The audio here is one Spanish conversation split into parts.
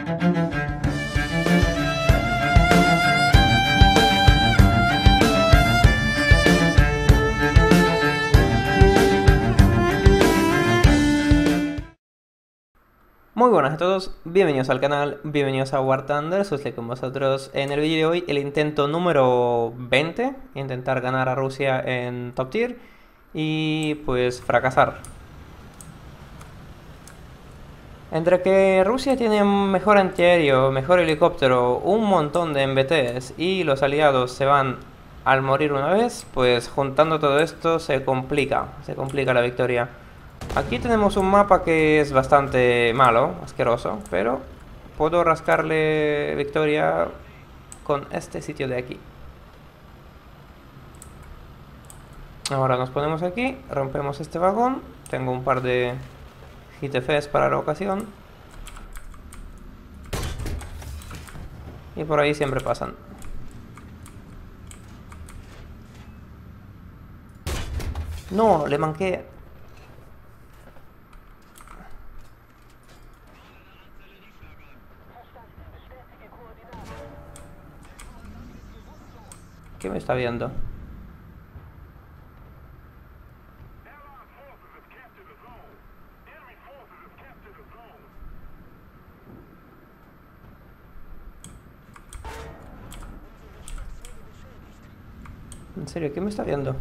Muy buenas a todos, bienvenidos al canal, bienvenidos a War Thunder, soy con vosotros. En el vídeo de hoy el intento número 20, intentar ganar a Rusia en Top Tier y pues fracasar. Entre que Rusia tiene mejor antiaéreo, mejor helicóptero, un montón de MBTs y los aliados se van al morir una vez, pues juntando todo esto se complica la victoria. Aquí tenemos un mapa que es bastante malo, asqueroso, pero puedo rascarle victoria con este sitio de aquí. Ahora nos ponemos aquí, rompemos este vagón. Tengo un par de GTFs para la ocasión. Y por ahí siempre pasan. No, le manqué. ¿Qué me está viendo? En serio, ¿qué me está viendo?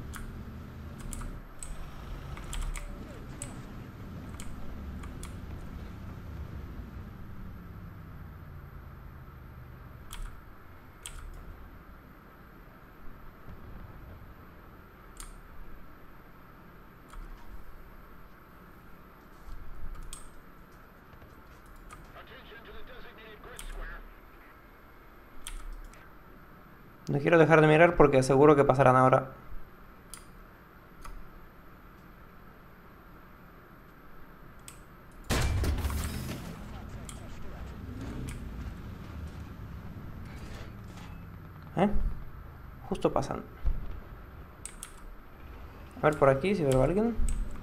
No quiero dejar de mirar porque seguro que pasarán ahora. ¿Eh? Justo pasan. A ver por aquí si veo a alguien.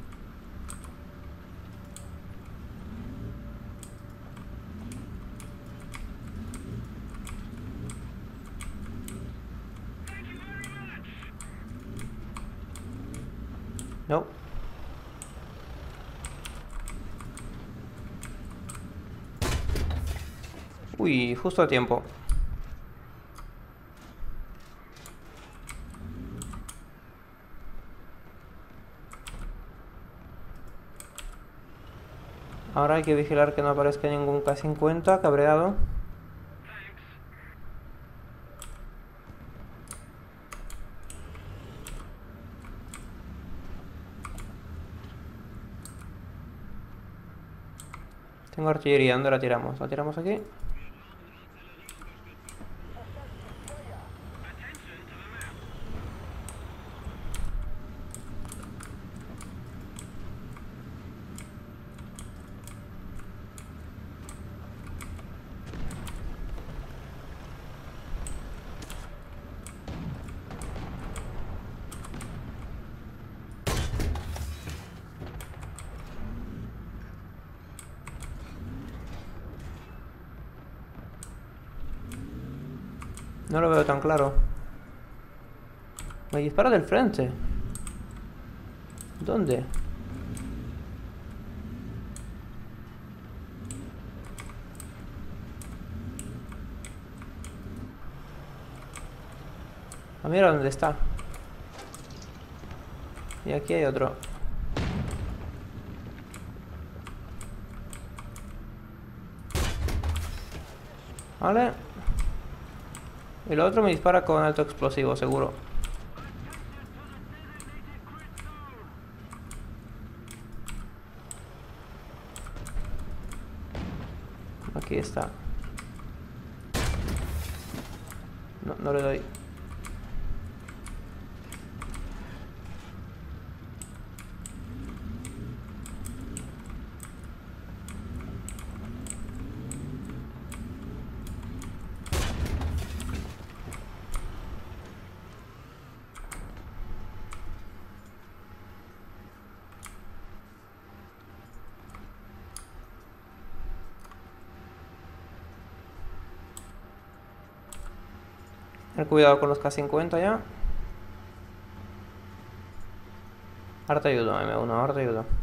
No. Uy, justo a tiempo. Ahora hay que vigilar que no aparezca ningún K-50 cabreado. Tengo artillería, ¿dónde la tiramos? ¿La tiramos aquí? No lo veo tan claro. Me dispara del frente. ¿Dónde? Ah, mira dónde está. Y aquí hay otro. Vale. Y el otro me dispara con alto explosivo, seguro. Aquí está. No, no le doy. Ten cuidado con los K50 ya. Ahora te ayudo, M1, ahora te ayudo.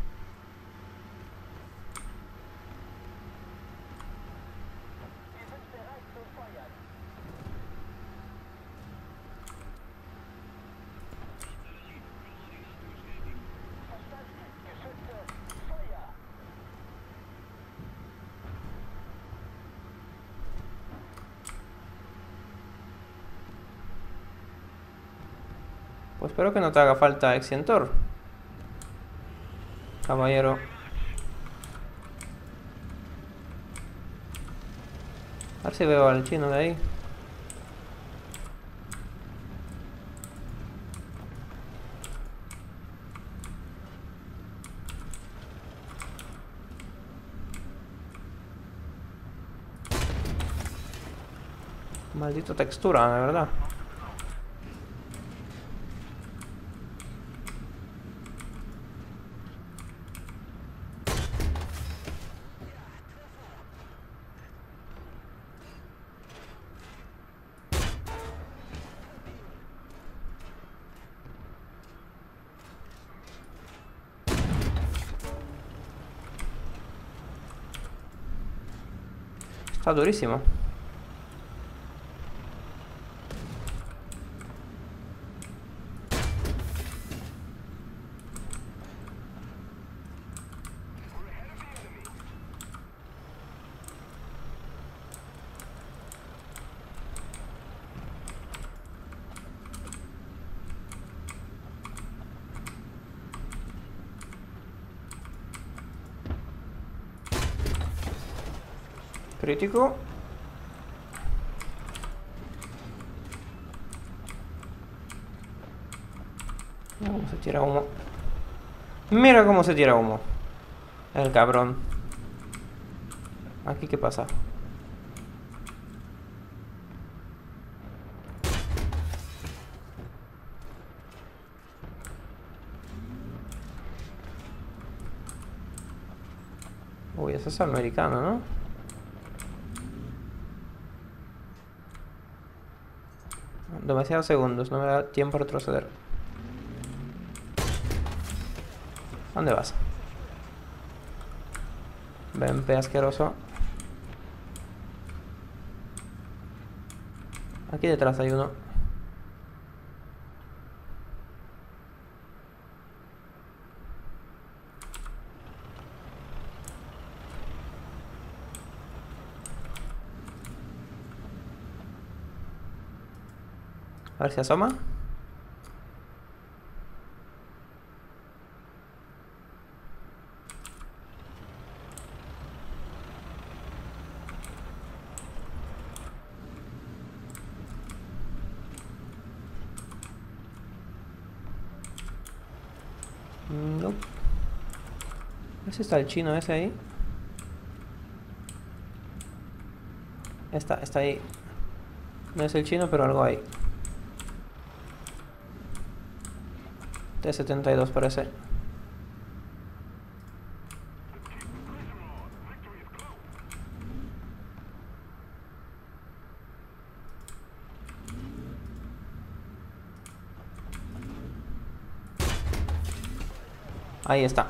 Pues espero que no te haga falta extintor, caballero. A ver si veo al chino de ahí. Maldito textura, de verdad. Está durísimo. Crítico. Mira cómo se tira humo. Mira cómo se tira humo. El cabrón. ¿Aquí qué pasa? Uy, ese es americano, ¿no? Demasiados segundos, no me da tiempo a retroceder. ¿Dónde vas? Ven, pe asqueroso. Aquí detrás hay uno. A ver si asoma. No. A ver si está el chino ese ahí. Está ahí. No es el chino, pero algo hay. T-72 parece. Ahí está.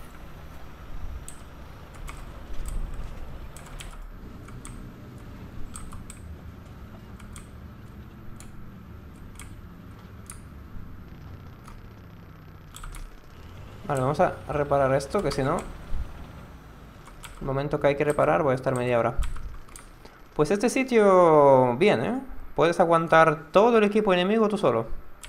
Vale, vamos a reparar esto, que si no, el momento que hay que reparar voy a estar media hora. Pues este sitio, bien, ¿eh? Puedes aguantar todo el equipo enemigo tú solo.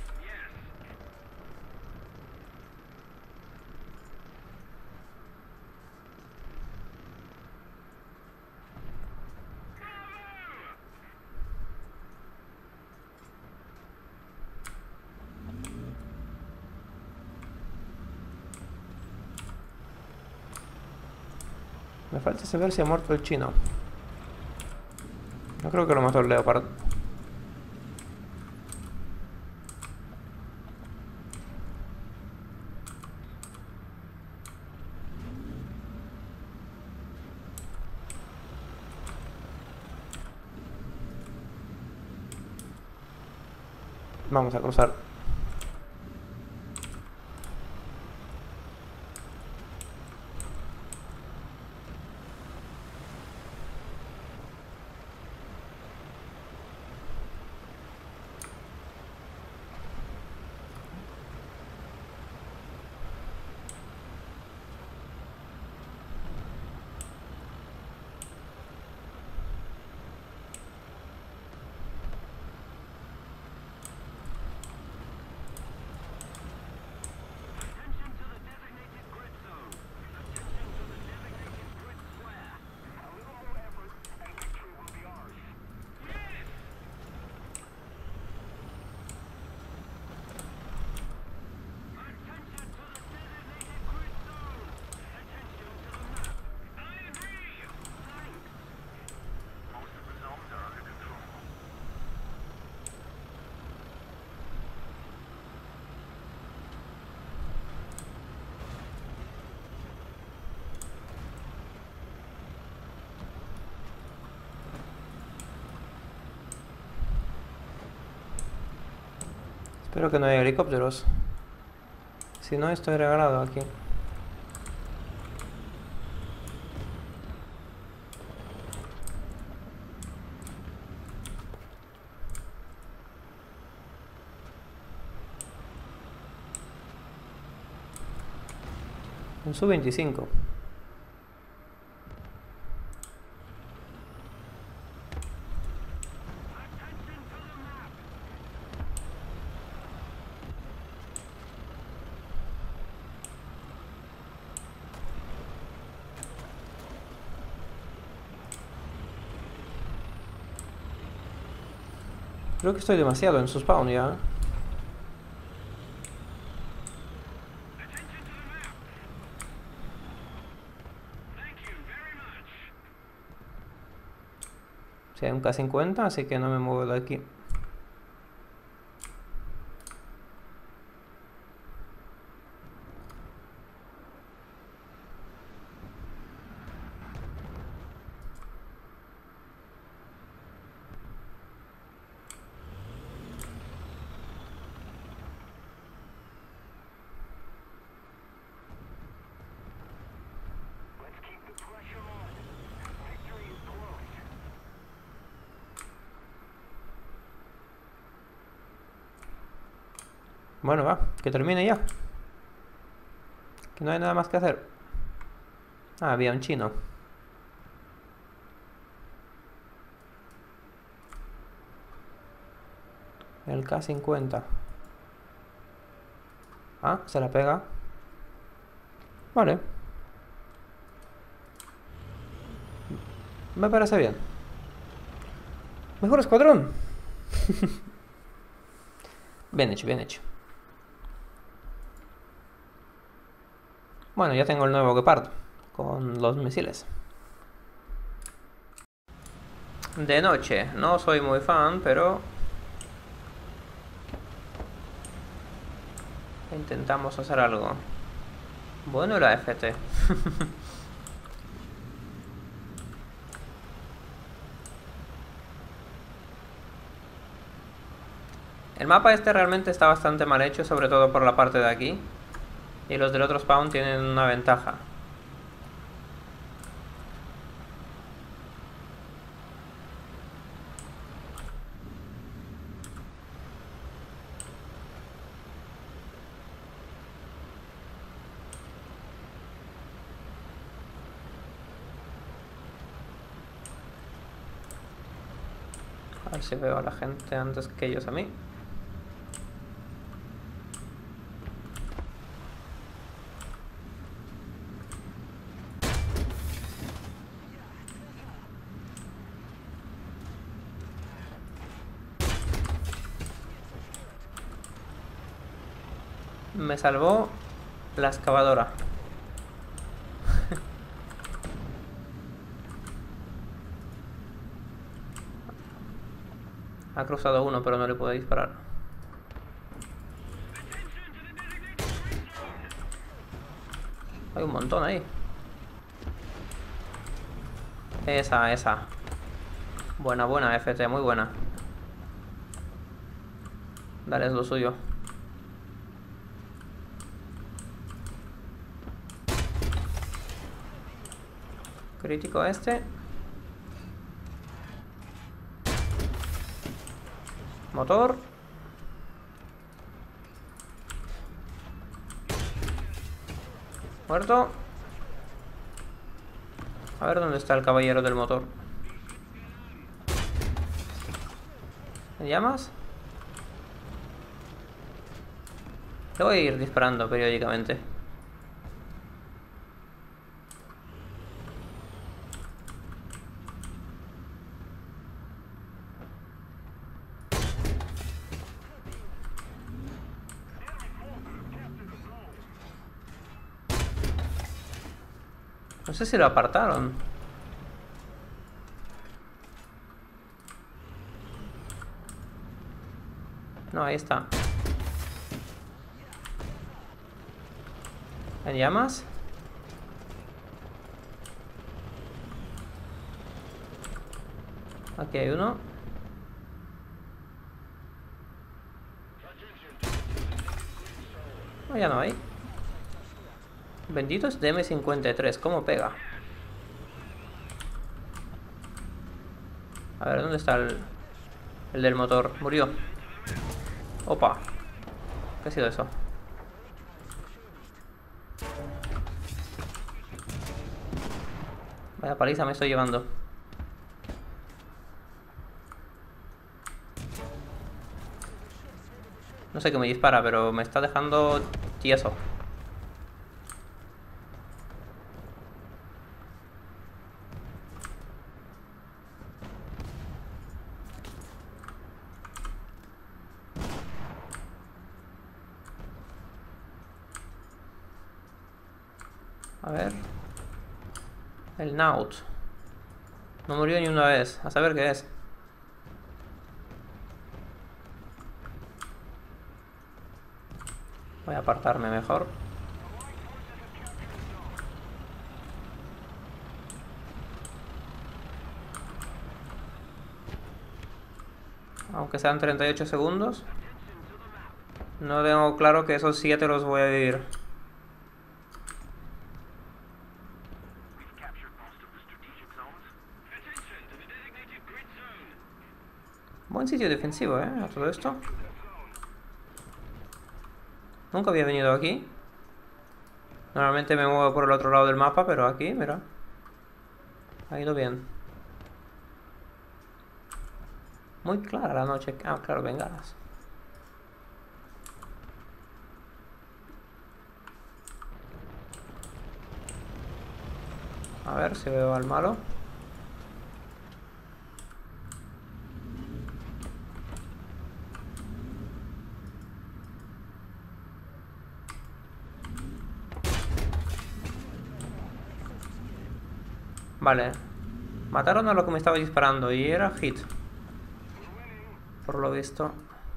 Me falta saber si ha muerto el chino. No creo que lo mató el Leopard. Vamos a cruzar. Espero que no haya helicópteros. Si no, estoy regalado aquí. Un Su-25. Creo que estoy demasiado en su spawn ya. Sí, hay un K-50, así que no me muevo de aquí. Bueno, va, que termine ya. Que no hay nada más que hacer. Ah, había un chino. El K-50. Ah, se la pega. Vale. Me parece bien. Mejor escuadrón. Bien hecho, bien hecho. Bueno, ya tengo el nuevo Gepard con los misiles. De noche, no soy muy fan, pero intentamos hacer algo. Bueno, la FT. El mapa este realmente está bastante mal hecho, sobre todo por la parte de aquí. Y los del otro spawn tienen una ventaja. A ver si veo a la gente antes que ellos a mí. Me salvó la excavadora. Ha cruzado uno, pero no le puedo disparar. Hay un montón ahí. Esa. Buena, FT, muy buena. Dale, es lo suyo. Crítico este. Motor. Muerto. A ver dónde está el caballero del motor. ¿Me llamas? Le voy a ir disparando periódicamente. No sé si lo apartaron. No, ahí está. ¿En llamas? Aquí hay uno. No, ya no hay. Benditos DM53, ¿cómo pega? A ver, ¿dónde está el del motor? Murió. Opa. ¿Qué ha sido eso? Vaya paliza me estoy llevando. No sé qué me dispara, pero me está dejando tieso. A ver. El Naut. No murió ni una vez. A saber qué es. Voy a apartarme mejor. Aunque sean 38 segundos. No tengo claro que esos 7 los voy a vivir. Buen sitio defensivo, a todo esto. Nunca había venido aquí. Normalmente me muevo por el otro lado del mapa, pero aquí, mira. Ha ido bien. Muy clara la noche. Ah, claro, bengalas. A ver si veo al malo. Vale. Mataron a lo que me estaba disparando y era hit. Por lo visto.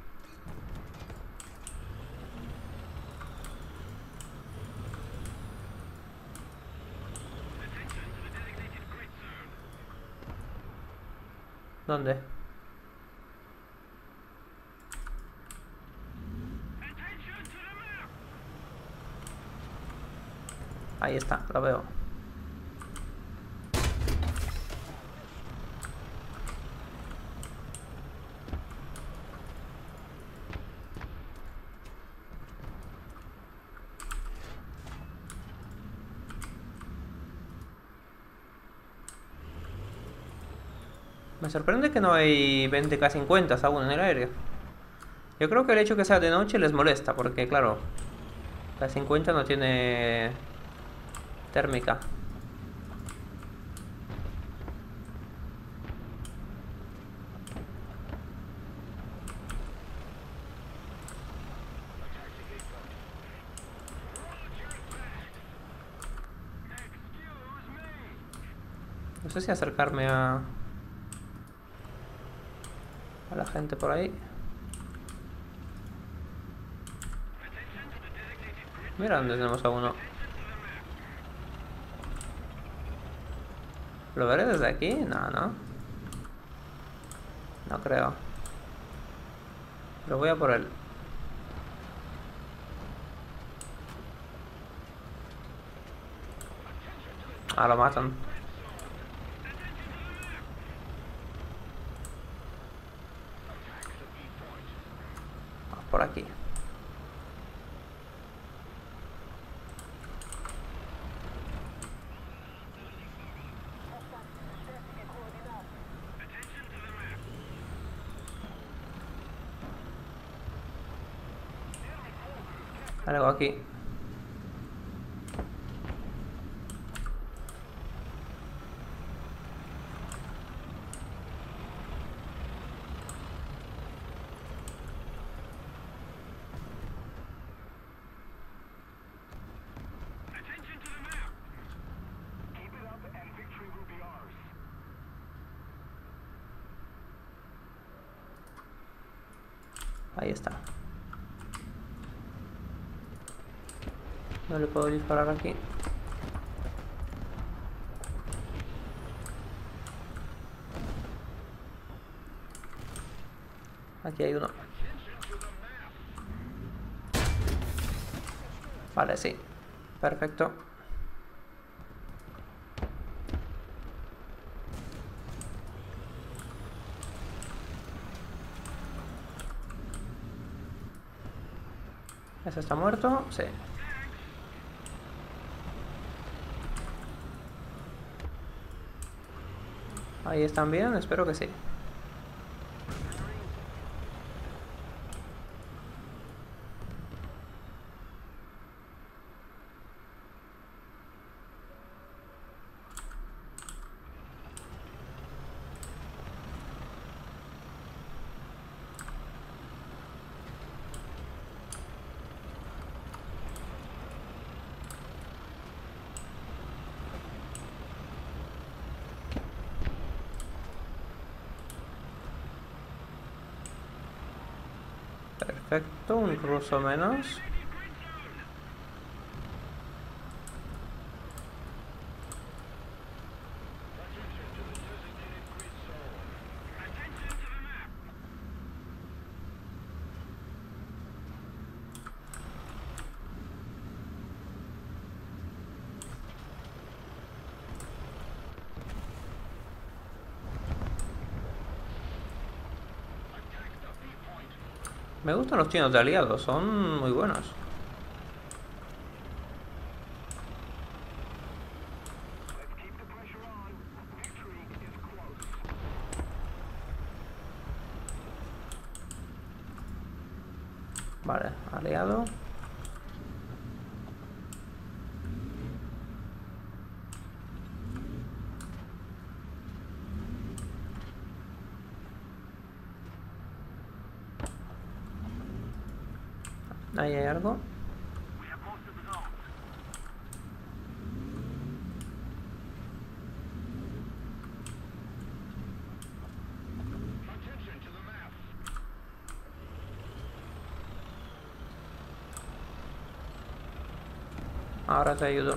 ¿Dónde? Ahí está, lo veo. Me sorprende que no hay 20K50 aún en el aire. Yo creo que el hecho que sea de noche les molesta, porque claro, K50 no tiene térmica. No sé si acercarme a la gente por ahí. Mira dónde tenemos a uno. ¿Lo veré desde aquí? No, no. No creo. Pero voy a por él. Ah, lo matan. Ah, por aquí. Algo aquí. Ahí está. No le puedo disparar aquí. Aquí hay uno. Vale, sí. Perfecto. ¿Ese está muerto? Sí. Ahí están bien, espero que sí. Perfecto, un ruso menos. Me gustan los chinos de aliados, son muy buenos. Vale, aliado. Ahí hay algo. Ahora te ayudo.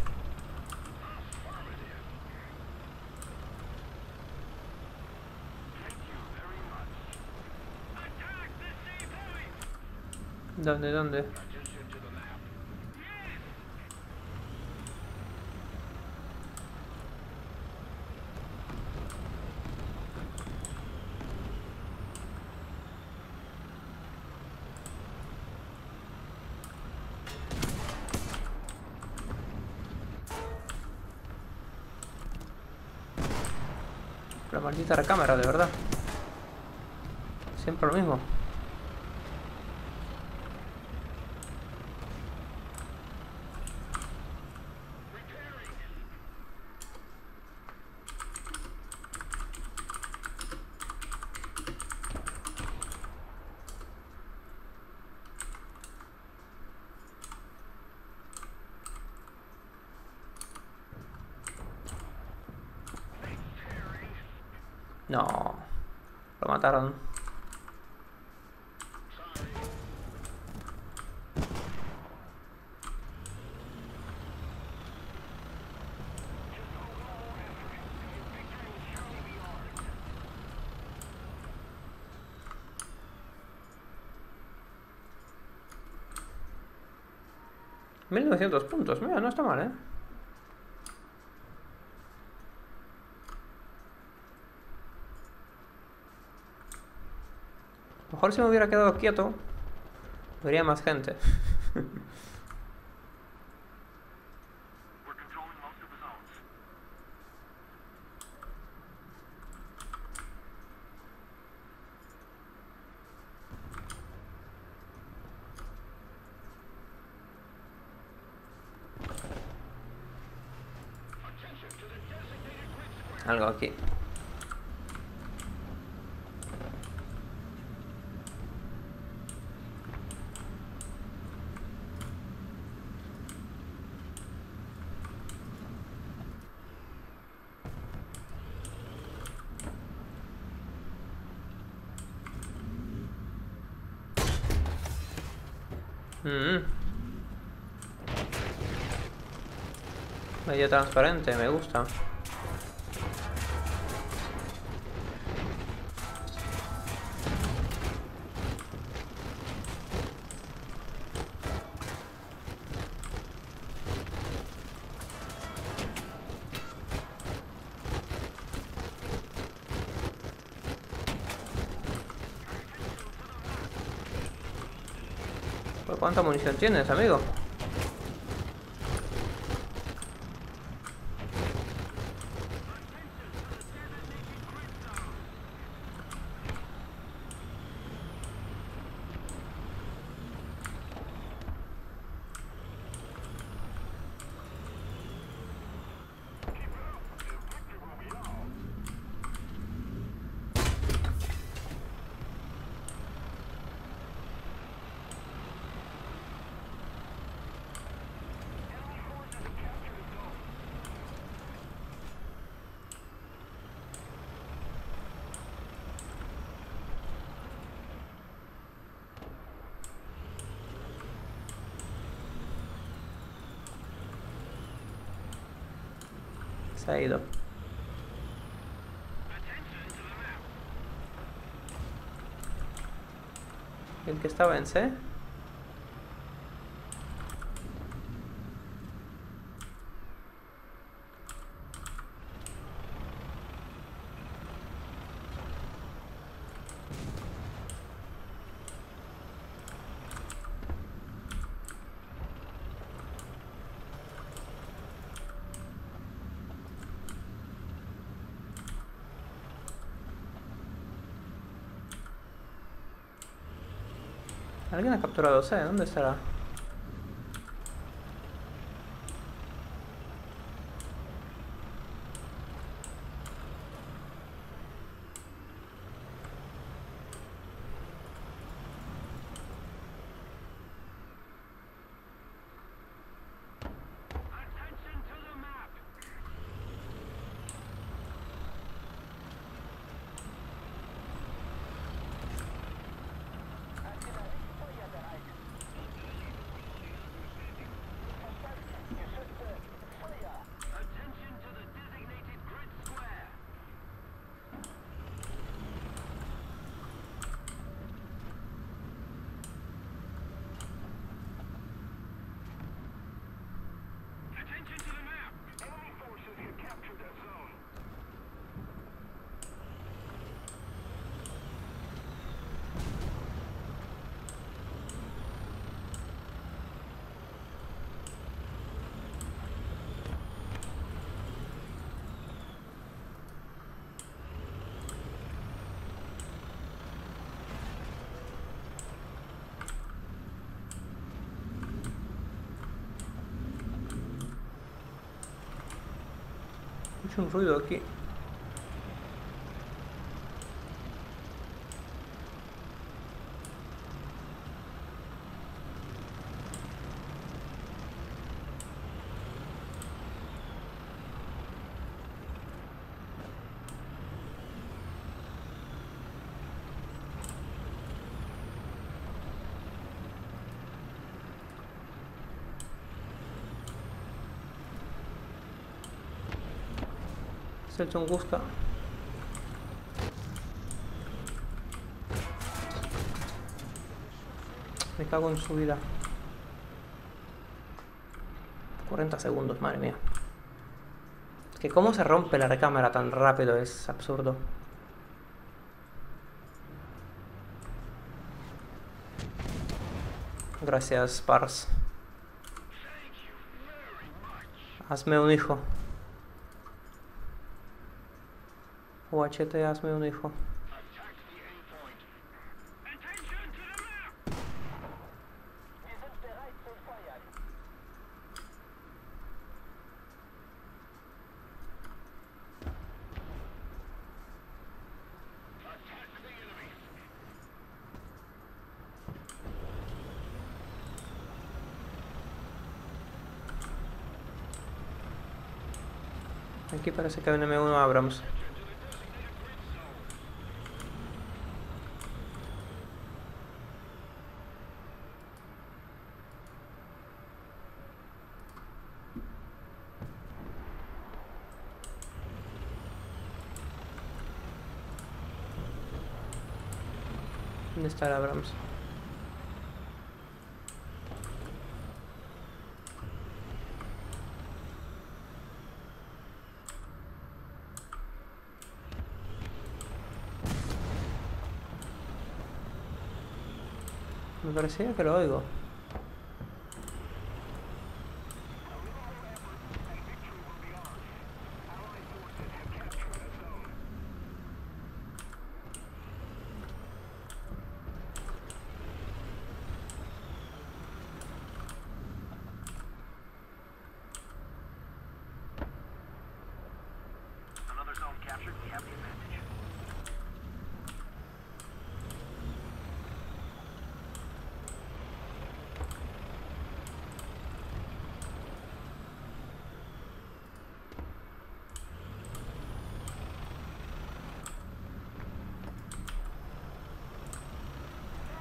¿Dónde, dónde? La maldita recámara, de verdad. Siempre lo mismo. No. Lo mataron. $1900, mira, no está mal, ¿eh? mejor si me hubiera quedado quieto, vería más gente. Algo aquí. Medio transparente, me gusta. ¿Por cuánta munición tienes, amigo? Se ha ido. El que estaba en C. Alguien ha capturado C, ¿dónde estará? Escucho un ruido aquí. Se Tunguska. Me cago en su vida. 40 segundos, madre mía. Es que cómo se rompe la recámara tan rápido, es absurdo. Gracias, Pars. Hazme un hijo. UHT, hazme un hijo. Aquí parece que hay un M1 Abrams. ¿Dónde está el Abrams? Me parecía que lo oigo.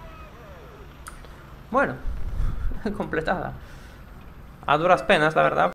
Bueno, completada. A duras penas, la verdad.